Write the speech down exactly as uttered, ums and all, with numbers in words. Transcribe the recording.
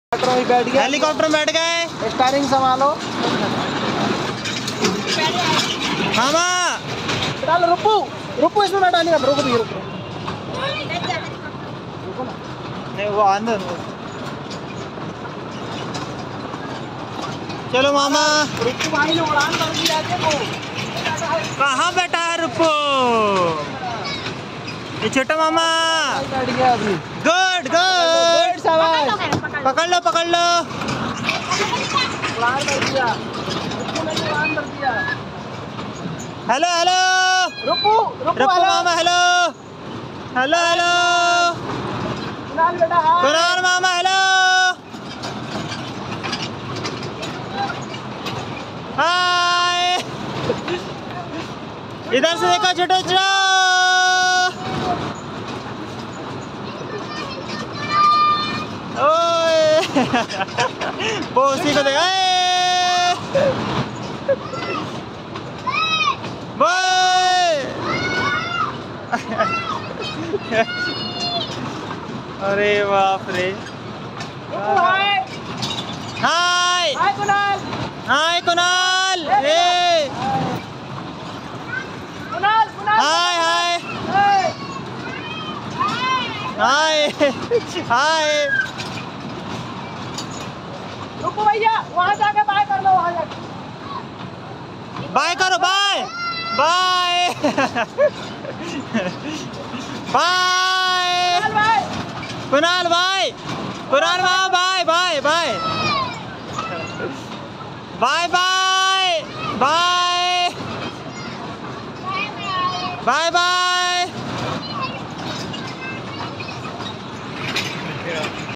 बैठ गया, हेलीकॉप्टर में बैठ गए। स्टारिंग संभालो मामा। डाल रुपू रुपू इसमें ना डालिएगा। रुको भैया रुको रुको ना। नहीं वो अंदर। चलो मामा। रुपू भाई ने उड़ान कर दिया देखो। कहाँ बैठा है रुपू? ये छोटा मामा बैठ गया अभी। गुड गुड शाबाश। पकड़ लो पकड़ लो। उड़ान कर दिया रुपू ने उड़ान कर दिया। हेलो हेलो रुपू रुपू मामा हेलो हेलो हेलो। कुणाल बेटा हाय। कुणाल मामा हेलो हाय। इधर से देखो छोटे छोटे। ओए वो उसी को देखा। अरे बाप रे। हाय हाय हाय कुणाल। हाय कुणाल। ए कुणाल कुणाल हाय हाय हाय हाय हाय। रुको भैया वहाँ जाके बाय कर लो। वहाँ जाके बाय करो बाय बाय बाय। कुणाल भाई कुणाल बाय कुणाल मामा bye bye bye bye bye bye bye bye.